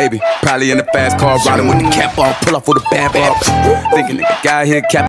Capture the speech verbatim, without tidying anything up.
baby. Probably in the fast car, riding with the cap off, pull off with a bad bar. Thinking nigga got here, cap.